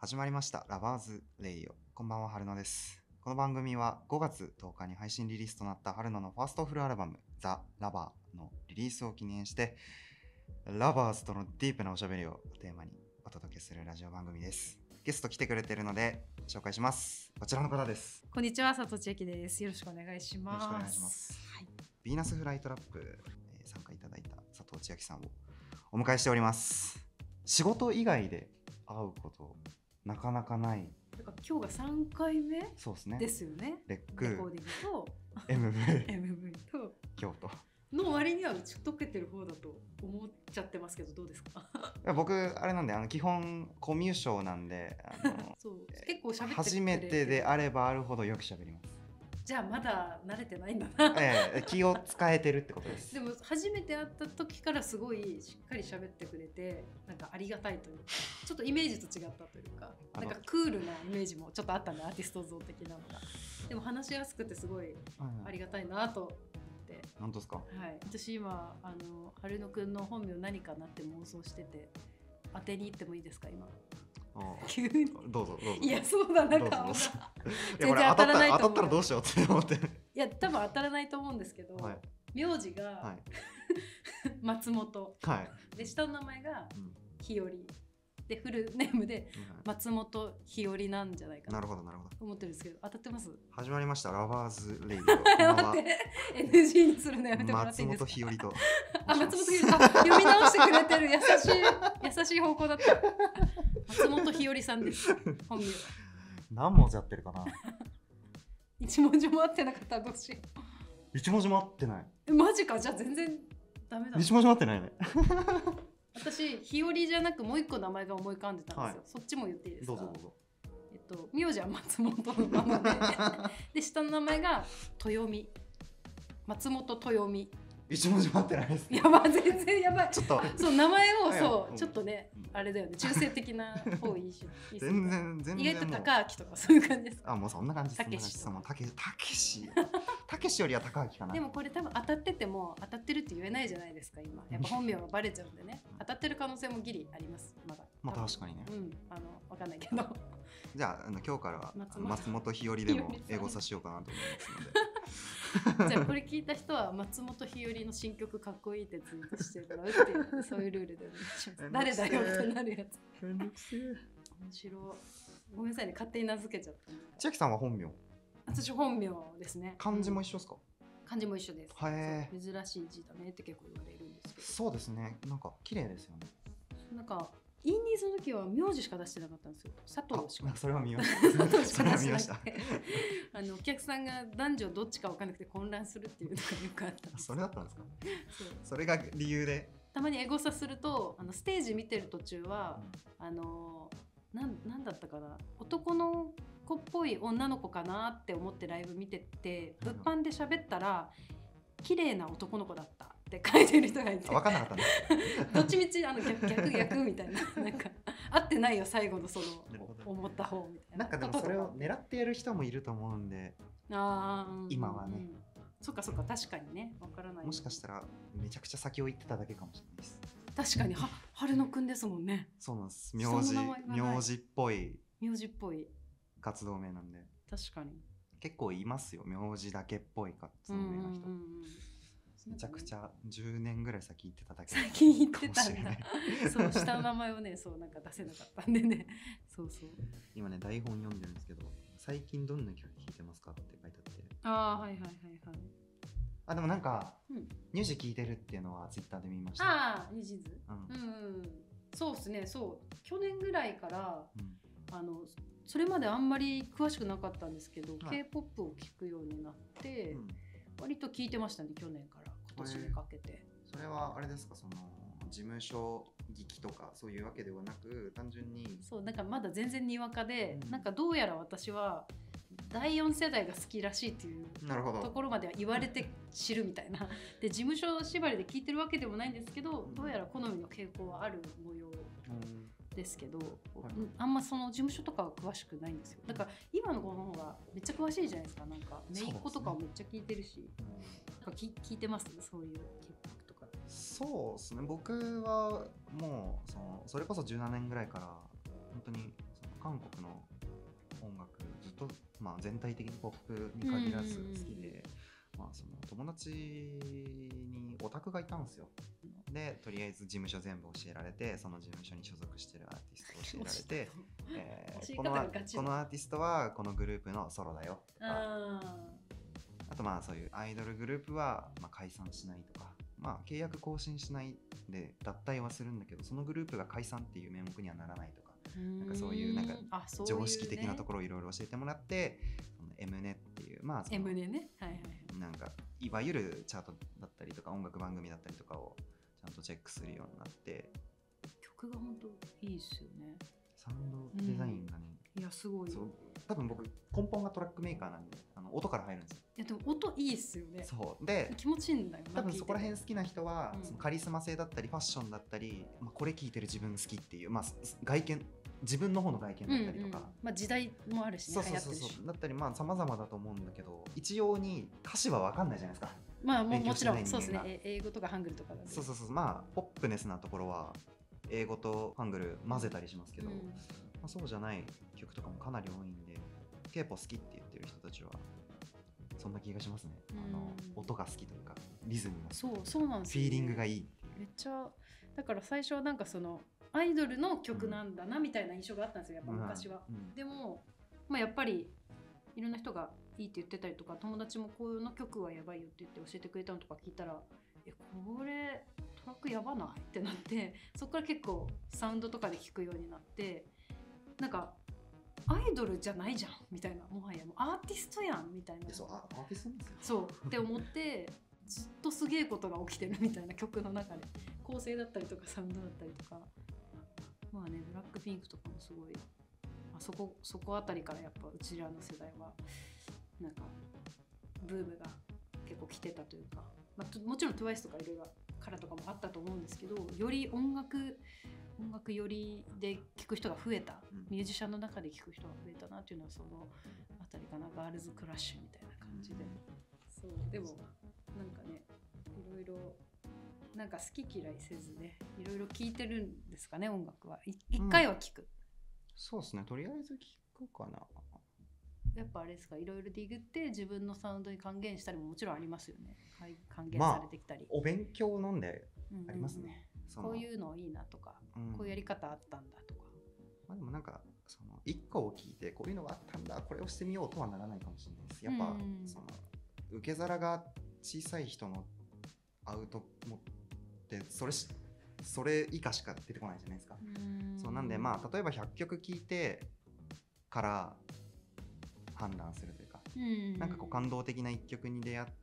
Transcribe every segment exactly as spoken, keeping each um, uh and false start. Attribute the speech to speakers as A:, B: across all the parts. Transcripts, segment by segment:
A: 始まりましたラバーズレイディオ。こんばんは、春野です。この番組はごがつとおかに配信リリースとなった春野のファーストフルアルバムザ・ラバーのリリースを記念してラバーズとのディープなおしゃべりをテーマにお届けするラジオ番組です。ゲスト来てくれているので紹介します。こちらの方です。
B: こんにちは、佐藤千秋です。よろしくお願いします。
A: よろしくお願いします、はい、ヴィーナスフライトラップ、えー、参加いただいた佐藤千秋さんをお迎えしております。仕事以外で会うことなかなかない。
B: だから今日がさんかいめ
A: そうですね。
B: ですよね。
A: レック
B: レコーディングと
A: エムブイ
B: エムブイ と
A: 京都
B: の割には打ち解けてる方だと思っちゃってますけど、どうですか？
A: いや僕あれなんであの基本コミュ障なんであの
B: そう結構喋ってくれて
A: 初めてであればあるほどよく喋ります。
B: じゃあまだ慣れてないんだな、
A: ええ、気を使えてるってことです。
B: でも初めて会った時からすごいしっかり喋ってくれて、なんかありがたいというか、ちょっとイメージと違ったというか、なんかクールなイメージもちょっとあったんで、アーティスト像的なのが。でも話しやすくてすごいありがたいなと思って。
A: 本当ですか？
B: はい、私今あの春野くんの本名何かなって妄想してて、当てに行ってもいいですか今？急に
A: どうぞどうぞ。
B: いやそうだ、なんか
A: 全然当たらないと思う。当たったらどうしようって思って。
B: いや多分当たらないと思うんですけど、はい、名字が、はい、松本、はい、で下の名前が日和、うん、でフルネームで松本日和なんじゃないかな。なるほどなるほど。思ってるんですけど、当たってます？
A: 始まりましたラバーズレイディオ。
B: 待って エヌジー にするのやめてもらっていいですか？
A: 松本日和と
B: あ、松本日和、あ、読み直してくれてる。優しい優しい方向だった。松本日和さんです。本名
A: 何文字合ってるかな。
B: 一文字も合ってなかったらどうしよ
A: う。一文字も合ってない。
B: え、マジか。じゃあ全然ダメだ。
A: 一文字も合ってないね。
B: 私日和じゃなくもう一個名前が思い浮かんでたんですよ、はい、そっちも言っていいですか？
A: どうぞどうぞ。
B: えっと名字は松本のままでで下の名前が豊美、松本豊美。
A: 一文字も合ってないです、ね。
B: やばい、全然やばい。
A: ちょっと
B: そう名前をそう、うん、ちょっとね、あれだよね、中性的な方いいし。
A: 全然全然。
B: 意外と高明とかそういう感じです。
A: あ、もうそんな感じです。
B: たけし。
A: たけたけし。たけしよりは高明かな。
B: でもこれ多分当たってても当たってるって言えないじゃないですか今。やっぱ本名がバレちゃうんでね。当たってる可能性もギリあります。まだ。
A: まあ確かにね。
B: うん、あのわかんないけど。
A: じゃあ、あの今日からは松本日和でも英語さしようかなと思いますので。
B: じゃあこれ聞いた人は松本日和の新曲かっこいいってツイートしてもらうっていうそういうルールでお願いします。誰だよってなるやつ。面白い。ごめんなさいね、勝手に名付けちゃった。
A: 千秋さんは本名？
B: 私本名ですね。
A: 漢字も一緒ですか？
B: 漢字も一緒です。
A: へ
B: ー、珍しい字だねって結構言われるんですけど。
A: そうですね。なんか綺麗ですよね。
B: なんかインディーズの時は名字しか出してなかったんですよ。佐藤しか。
A: それは見ました。
B: 佐藤しか出してなくて。
A: それは見ました。
B: あのお客さんが男女どっちか分からなくて混乱するっていうのがよくあったんです。
A: それだったんですか？そう。それが理由で。
B: たまにエゴサすると、あのステージ見てる途中は、うん、あのなん、なんだったかな、男の子っぽい女の子かなって思ってライブ見てて、物販で喋ったら綺麗な男の子だったって書いてる人がいて、
A: 分かんなかったんです
B: どっちみちあの 逆, 逆逆みたいな、なんか合ってないよ最後のその思った方みたいな。
A: なんかでもそれを狙ってやる人もいると思うんで、
B: あ、うん、
A: 今はね、うん、
B: そっかそっか、確かにね、分からない。
A: もしかしたらめちゃくちゃ先を行ってただけかもしれないです。
B: 確かに、は春野くんですもんね。
A: そうなんです。名字名字っぽい
B: 名字っぽい
A: 活動名なんで。
B: 確かに
A: 結構いますよ、名字だけっぽい活動名の人。めちゃくちゃじゅうねんぐらい先行ってただけかもしれない。
B: 先行ってたんだ。そう下の名前をね、そうなんか出せなかったんでね。そうそう。
A: 今ね台本読んでるんですけど、最近どんな曲聴いてますかって書いてあって。
B: ああ、はいはいはいはい。
A: あ、でもなんか、うん、ニュージー聴いてるっていうのはツイッターで見ました。
B: ああ、ニュージーズ。うん、うん、そうですね。そう去年ぐらいから、うん、あのそれまであんまり詳しくなかったんですけど、はい、K-ポップ を聴くようになって、うん、割と聴いてましたね、去年から今年にかけて。
A: それはあれですか、その事務所聞きとかそういうわけではなく、単純に
B: そうなんかまだ全然にわかで、うん、なんかどうやら私はだいよん世代が好きらしいっていうところまでは言われて知るみたいなで、事務所縛りで聞いてるわけでもないんですけど、どうやら好みの傾向はある模様ですけど、うん、あんまその事務所とかは詳しくないんですよ。だから今の子の方がめっちゃ詳しいじゃないですか。なんか姪っ子とかもめっちゃ聞いてるし、なんか聞聞いてます、そういう K-ポップ とか。
A: そうですね、僕はもうそのそれこそじゅうななねんぐらいから本当にその韓国の音楽ずっと、まあ、全体的にポップに限らず好きで、まあ、その友達にオタクがいたんですよ。でとりあえず事務所全部教えられて、その事務所に所属してるアーティストを教えられてえー、このこのアーティストはこのグループのソロだよとか、 あ, あとまあそういうアイドルグループはまあ解散しないとか、まあ、契約更新しないで脱退はするんだけど、そのグループが解散っていう名目にはならないとか、なんかそういうなんか常識的なところをいろいろ教えてもらって、その エムネ っていう、まあその
B: エムネ ね、はいはい、
A: なんかいわゆるチャートだったりとか音楽番組だったりとかをちゃんとチェックするようになって。
B: 曲が本当いいですよね。
A: サウンドデザインがね、
B: うん、いやすごい。
A: そう多分僕根本がトラックメーカーなんで、あの音から入るんですよ。
B: いやでも音いいっすよね。
A: そうで
B: 気持ちいいんだよ。
A: 多分そこら辺好きな人は、
B: うん、
A: そのカリスマ性だったりファッションだったり、まあ、これ聴いてる自分好きっていう、まあ、外見自分の方の外見だったりとか、
B: うんうん、まあ、時代もあるしね、
A: そうそうそうそうだったり、まあ様々だと思うんだけど、一様に歌詞は分かんないじゃないですか。
B: まあももちろんそうですね、英語とかハングルとかだ、ね、
A: そうそうそう、まあポップネスなところは英語とハングル混ぜたりしますけど、うん、まあ、そうじゃない曲とかもかなり多いんで、 K-ポップ 好きって言ってる人たちはそんな気がしますね。
B: うん、
A: あの音が好きというかリズムが
B: そうそうなんですよ、ね、
A: フィーリングがいい。
B: めっちゃだから最初はなんかそのアイドルの曲なんだなみたいな印象があったんですよ、やっぱ昔は、うんうん、でも、まあ、やっぱりいろんな人がいいって言ってたりとか、友達もこの曲はやばいよって言って教えてくれたのとか聞いたら、えこれトラックやばないってなって、そこから結構サウンドとかで聞くようになって、なんかアイドルじゃないじゃんみたいな、もはやもうアーティストやんみたいな、
A: そうアーティストなんですよ、
B: そうって思ってずっとすげえことが起きてるみたいな、曲の中で構成だったりとかサウンドだったりとか、まあね、ブラックピンクとかもすごい、あそこそこあたりからやっぱうちらの世代はなんかブームが結構来てたというか、まあ、もちろん トゥワイス とかいろいろからとかもあったと思うんですけど、より音楽音楽よりで聴く人が増えた、うん、ミュージシャンの中で聴く人が増えたなっていうのはそのあたりかな、ガールズクラッシュみたいな感じで、うん、そうでもなんかね、いろいろなんか好き嫌いせずね、いろいろ聴いてるんですかね、音楽は。い一回は聴く、うん、
A: そうですね、とりあえず聴くかな。
B: やっぱあれですか、いろいろディグって自分のサウンドに還元したりももちろんありますよね。還元されてきたり、まあ、
A: お勉強なんでありますね、
B: うんうん、こういうのいいなとか、うん、こういうやり方あったんだとか、
A: まあ、でもなんかそのいっこを聞いてこういうのがあったんだ、これをしてみようとはならないかもしれないです。やっぱ、うん、その受け皿が小さい人のアウトもってそれそれ以下しか出てこないじゃないですか。うんそうなんで、まあ例えばひゃっきょく聴いてから判断するというか、うんなんかこう感動的ないっきょくに出会って、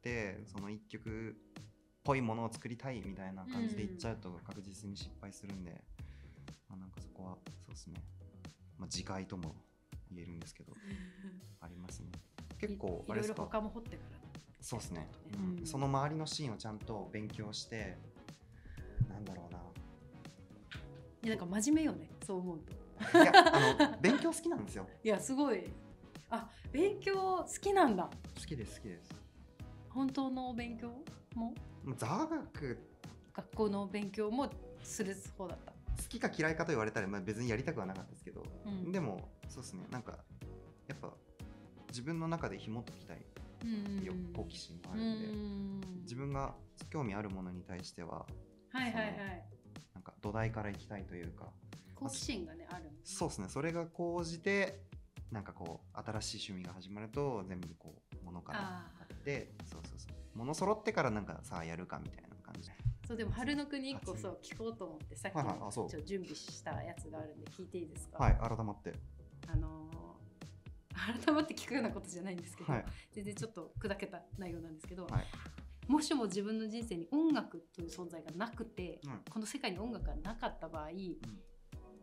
A: そのいっきょくっぽいものを作りたいみたいな感じでいっちゃうと確実に失敗するんで、まあ、なんかそこはそうですね、まあ、自戒とも言えるんですけどありますね。結構あれですか、
B: いろいろ他も掘ってから、
A: そうですね、うん、その周りのシーンをちゃんと勉強して、なんだろうな、
B: いやなんか真面目よね、そう思うと。
A: いやあの勉強好きなんですよ。
B: いやすごい、あ勉強好きなんだ。
A: 好きです好きです。
B: 本当の勉強も
A: 座学
B: 学校の勉強もする方だった。
A: 好きか嫌いかと言われたら、まあ、別にやりたくはなかったですけど、うん、でもそうですね、なんかやっぱ自分の中で紐解きたい好奇心もあるんで、ん自分が興味あるものに対しては、
B: はいはいはい、
A: なんか土台から行きたいというか、
B: 好奇心がねある。
A: そうですね、それが高じてなんかこう新しい趣味が始まると全部こう物からあって、そうそうそう、物揃ってからなんかさあやるかみたいな感じ。
B: そうでも春の国いっこそう聞こうと思ってさっき、はいはい、ちょっと準備したやつがあるんで聞いていいですか。
A: はい、改まって
B: あのー、改まって聞くようなことじゃないんですけど、はい、全然ちょっと砕けた内容なんですけど、はい、もしも自分の人生に音楽という存在がなくて、うん、この世界に音楽がなかった場合、うん、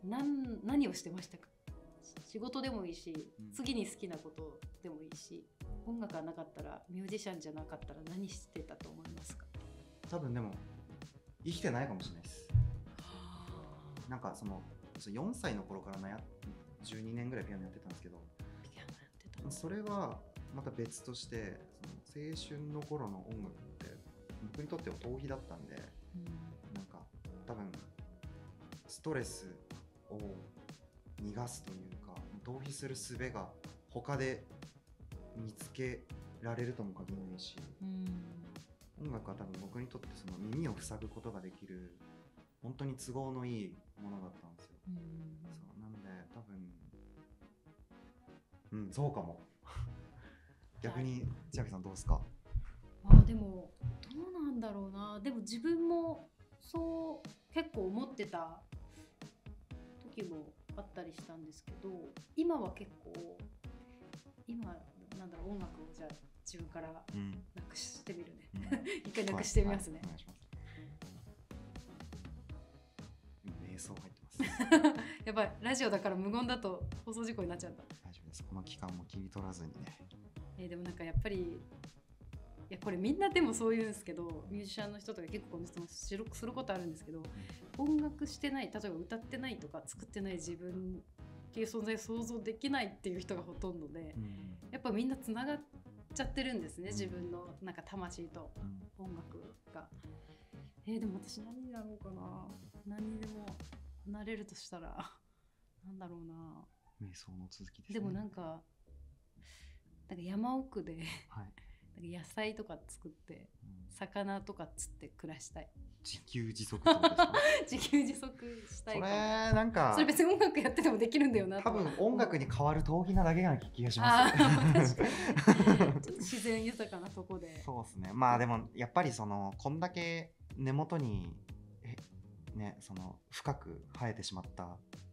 B: 何, 何をしてましたか。仕事でもいいし、うん、次に好きなことでもいいし、音楽がなかったら、ミュージシャンじゃなかったら何してたと思いますか。
A: 多分でも生きてないかもしれないです。なんかそのよんさいの頃から悩じゅうにねんぐらいピアノやってたんですけど、
B: ピアノやってた。
A: それはまた別として、その青春の頃の音楽って僕にとっては逃避だったんで、うん、なんか多分ストレスを逃がすというか、 逃避する術が他で見つけられるとも限らないし、うん、音楽は多分僕にとってその耳を塞ぐことができる本当に都合のいいものだったんですよ、うん、そうなんで多分うんそうかも逆に千秋さんどうですか？
B: あでもどうなんだろうな。でも自分もそう結構思ってた時もあったりしたんですけど、今は結構今なんだろう音楽をじゃあ自分からなくしてみるね、うん、一回なくしてみますね、はいはい、お願いします。
A: 瞑想入ってます
B: やばいラジオだから無言だと放送事故になっちゃうんだ。
A: 大丈夫です。この期間も切り取らずにね。
B: えー、でもなんかやっぱりいやこれみんなでもそう言うんですけど、ミュージシャンの人とか結構この質問することあるんですけど、うん、音楽してない、例えば歌ってないとか作ってない自分っていう存在を想像できないっていう人がほとんどで、うん、やっぱみんなつながっちゃってるんですね、うん、自分のなんか魂と音楽が、うん、えー、でも私何になろうかな。何にでもなれるとしたらなんだろうな。
A: 瞑想の続きですね。
B: でもなんかなんか山奥で、はい、なんか野菜とか作って、うん、魚とか釣って暮らしたい。
A: 自給自足ってことですか？
B: 自給自足したいか。
A: それなんか
B: それ別に音楽やっててもできるんだよな。
A: 多分音楽に変わる逃避なだけな気がします。
B: 確かに自然豊かなとこで。
A: そうですね。まあでもやっぱりそのこんだけ根元にえねその深く生えてしまった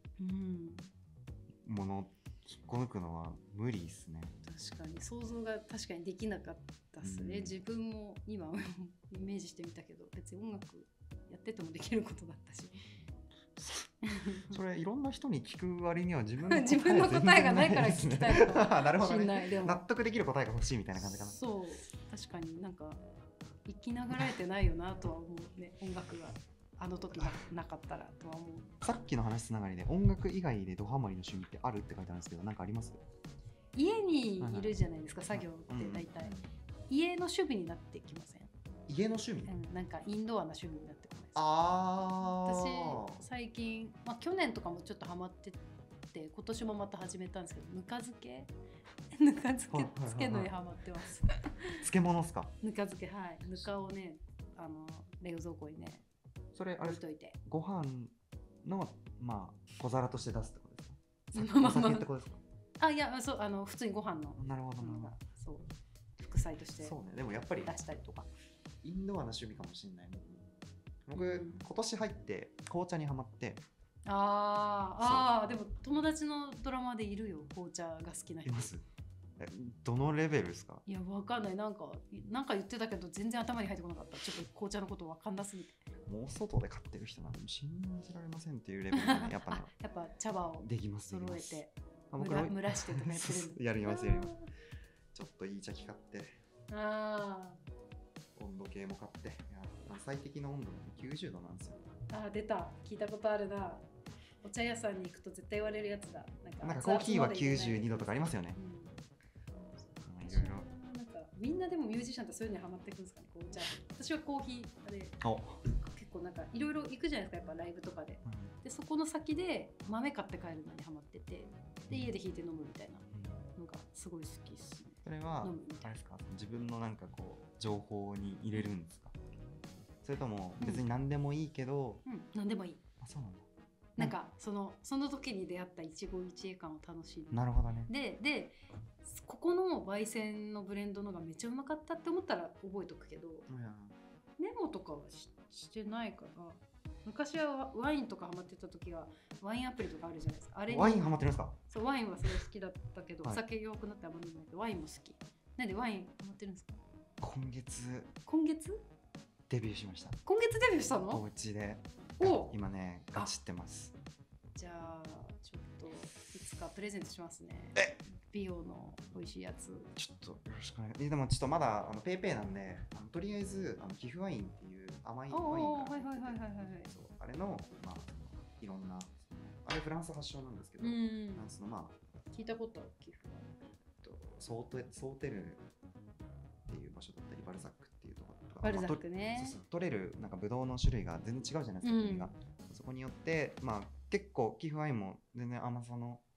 A: もの、うん、引っこ抜くのは無理ですね。
B: 確かに想像が確かにできなかったっすね、うん、自分も今イメージしてみたけど別に音楽やっててもできることだったし
A: それいろんな人に聞く割には自分の答え
B: 自分の答えがないから聞きたいのか
A: なるほど、ね、納得できる答えが欲しいみたいな感じかな。
B: そう確かになんか生きながらえてないよなとは思うね、音楽があの時 な, なかったらとは思う。
A: さっきの話つながりで音楽以外でドハマりの趣味ってあるって書いてあるんですけど、何かあります？
B: 家にいるじゃないですか、はいはい、作業って大体、うん、家の趣味になってきません？
A: 家の趣味、
B: うん、なんかインドアな趣味になってこないですか？
A: あ
B: 私最近、まあ、去年とかもちょっとハマってて今年もまた始めたんですけど、ぬか漬けぬか漬けつけのにハマってます。
A: 漬物っすか？
B: ぬか漬け、はい。ぬかをねあの冷蔵庫にね
A: それあれ
B: 置いといて、
A: ご飯のまあ小皿として出すってことですか？お酒ってことですか？
B: あ、いや、そう、あの普通にご飯の、
A: なるほどなるほど、
B: そう副菜として
A: そうね。でもやっぱり
B: 出したりとか、
A: インドアな趣味かもしれない。僕、うん、今年入って紅茶にハマって。
B: ああ、でも友達のドラマでいるよ、紅茶が好きな人。
A: います？どのレベルですか？
B: いや、わかんない。なんかなんか言ってたけど全然頭に入ってこなかった。ちょっと紅茶のことわかんなすぎて。
A: もう外で買ってる人なんて信じられませんっていうレベルで、ね、やっぱ、ね、
B: やっぱ茶葉を
A: できます
B: 揃えて
A: 僕
B: 蒸らしてとかやってる
A: やりますやります。ちょっといい茶器買って、あ温度計も買って、いや最適な温度きゅうじゅうどなんですよ。
B: あ、出た、聞いたことあるな。お茶屋さんに行くと絶対言われるやつだ。なんか、
A: なんかコーヒーはきゅうじゅうにどとかありますよね、
B: うん、いろいろ。なんかみんなでもミュージシャンってそういうのにハマっていくんですかね、紅茶。私はコーヒーで結構なんかいろいろ行くじゃないですか、やっぱライブとかで、うん、でそこの先で豆買って帰るのにハマってて、で家で引いて飲むみたいなのがすごい好きですね。
A: それはあれですか、自分のなんかこう情報に入れるんですか？それとも別に何でもいいけど、
B: うんうん、何でもいい。
A: あ、そうなんだ。
B: なんかそのその時に出会った一期一会感を楽しむ。
A: なるほどね。
B: ででここの焙煎のブレンドのがめっちゃうまかったって思ったら覚えとくけど、うん、メモとかは し, してないから。昔はワインとかハマってた時はワインアプリとかあるじゃないですか。あれ
A: ワインハマってるんですか？
B: そう、ワインはすごい好きだったけど、はい、お酒弱くなってあんま飲めないけどワインも好きなんでワインハマってるんですか？
A: 今月
B: 今月
A: デビューしました。
B: 今月デビューしたの？
A: お家で今ねガチってます。
B: じゃあちょっといつかプレゼントしますね。
A: え
B: 美容の美味しいやつ
A: ちょっとよろしくお願いします。でもちょっとまだあのペイペイなんで、あのとりあえずあの寄付ワインっていう甘いワインがある、
B: はいはいはいはいはいはい、
A: そうあれのまあいろんなあれフランス発祥なんですけど、フランスのまあ
B: 聞いたことある寄付ワイン、
A: ソーテソーテルっていう場所だったりバルザックっていうところとか、
B: バルザックね、
A: そうそう取れるなんかブドウの種類が全然違うじゃないですか、国が、うん、そこによってまあ結構寄付ワインも全然甘さの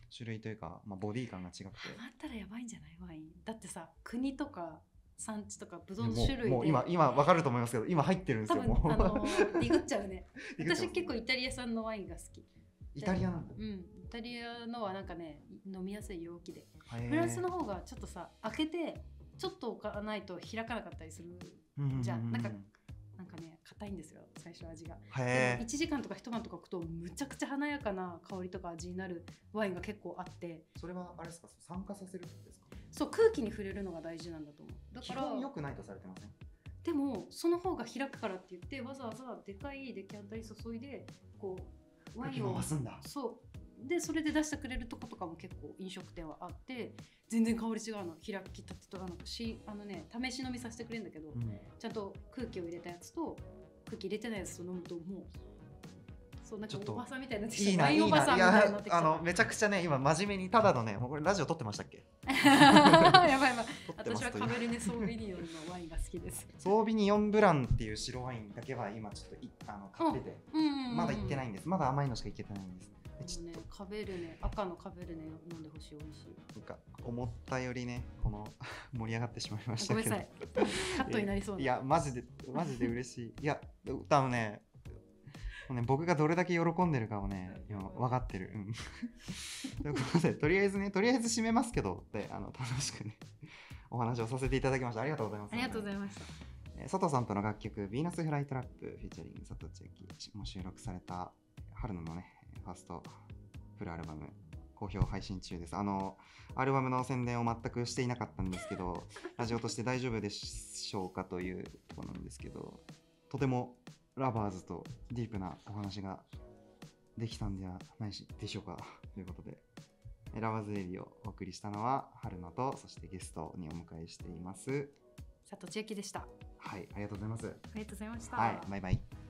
A: 種類というか、まあ、ボディ感が違くて
B: ハマったらやばいんじゃないワインだってさ国とか産地とかブドウの種類で
A: もう今今分かると思いますけど今入ってるんですよ。
B: 多分
A: もう
B: あのディグっちゃうね私結構イタリア産のワインが好き。
A: イタリアなんだ。
B: うんイタリアのはなんかね飲みやすい容器で、
A: へー
B: フランスの方がちょっとさ開けてちょっと置かないと開かなかったりするじゃん。なんかなんかね硬いんですよ最初味が。
A: へ
B: でもいちじかんとか一晩とか置くとむちゃくちゃ華やかな香りとか味になるワインが結構あって。
A: それはあれですか酸化させるんですか。
B: そう空気に触れるのが大事なんだと思う。だから
A: 基本良くないとされてません。
B: でもその方が開くからって言ってわざわざでかいデキャンタに注いでこうワインを
A: 回すんだ。
B: そうでそれで出してくれるとことかも結構飲食店はあって全然香り違うの。開きたてとかなんかしあのね試し飲みさせてくれるんだけど、うん、ちゃんと空気を入れたやつと空気入れてないやつと飲むともうそうなんかおばさんみたいになってきた。
A: いいな、いいな。いや、あのめちゃくちゃね、今真面目にただのね、もうこれラジオ撮ってましたっけ？
B: やばいやばい。私はカベルネソービニオンのワインが好きです。
A: ソービニオンブランっていう白ワインだけは今ちょっといあの買ってて、まだ行ってないんです。まだ甘いのしか行けてないんです。
B: あのね、カベルネ赤のカベルネ飲んでほしい。美味しい。
A: なんか思ったよりね、この盛り上がってしまいましたけど。
B: ごめんなさい。カットになりそうな。
A: いやマジでマジで嬉しい。いや多分ね。ね、僕がどれだけ喜んでるかをね今分かってる、うん、ということでとりあえずねとりあえず締めますけどであの楽しくねお話をさせていただきました。ありがとうございます。
B: ありがとうございました。
A: 佐藤さんとの楽曲ヴィーナスフライトラップフィーチャリング佐藤千秋も収録された春野のねファーストフルアルバム好評配信中です。あのアルバムの宣伝を全くしていなかったんですけどラジオとして大丈夫でしょうかというところなんですけど、とてもラバーズとディープなお話ができたんじゃないしでしょうかということで、ラバーズレディをお送りしたのは春野と、そしてゲストにお迎えしています
B: 佐藤千秋でした。
A: はい、ありがとうございます。
B: ありがとうございました。
A: はい、バイバイ。